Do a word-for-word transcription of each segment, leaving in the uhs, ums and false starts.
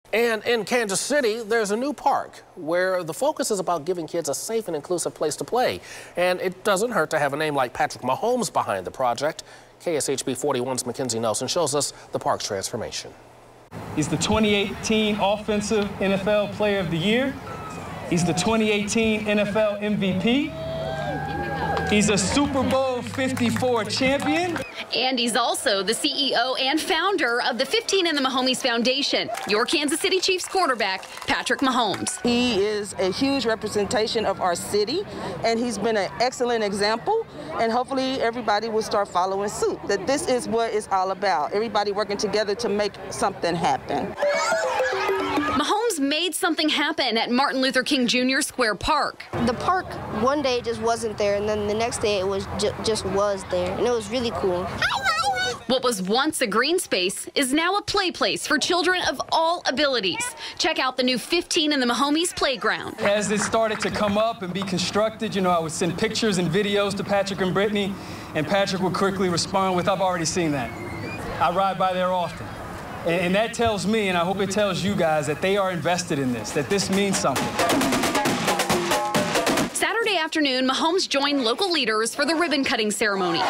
And in Kansas City, there's a new park where the focus is about giving kids a safe and inclusive place to play. And it doesn't hurt to have a name like Patrick Mahomes behind the project. K S H B forty-one's Mackenzie Nelson shows us the park's transformation. He's the twenty eighteen Offensive N F L Player of the Year. He's the twenty eighteen N F L M V P. He's a Super Bowl fifty-four champion. And he's also the C E O and founder of the fifteen and the Mahomes Foundation. Your Kansas City Chiefs quarterback, Patrick Mahomes. He is a huge representation of our city, and he's been an excellent example. And hopefully everybody will start following suit, that this is what it's all about. Everybody working together to make something happen. Mahomes made something happen at Martin Luther King Junior Square Park. The park one day just wasn't there, and then the next day it was ju just was there, and it was really cool. What was once a green space is now a play place for children of all abilities. Check out the new fifteen in the Mahomes playground. As it started to come up and be constructed, you know, I would send pictures and videos to Patrick and Brittany, and Patrick would quickly respond with, "I've already seen that. I ride by there often." And, and that tells me, and I hope it tells you guys, that they are invested in this, that this means something. Saturday afternoon, Mahomes joined local leaders for the ribbon-cutting ceremony.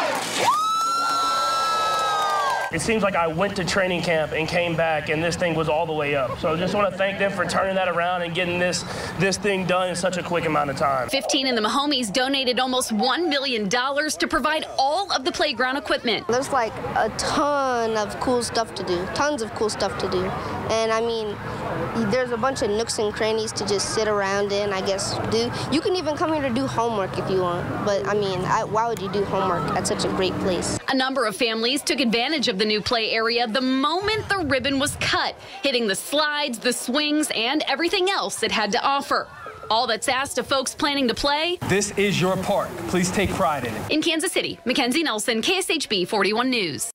It seems like I went to training camp and came back, and this thing was all the way up. So I just want to thank them for turning that around and getting this, this thing done in such a quick amount of time. fifteen and the Mahomes donated almost one million dollars to provide all of the playground equipment. There's like a ton of cool stuff to do, tons of cool stuff to do. And I mean, there's a bunch of nooks and crannies to just sit around in, I guess, do. You can even come here to do homework if you want. But I mean, I, why would you do homework at such a great place? A number of families took advantage of the new play area the moment the ribbon was cut, hitting the slides, the swings, and everything else it had to offer. All that's asked of folks planning to play. This is your park. Please take pride in it. In Kansas City, Mackenzie Nelson, K S H B forty-one News.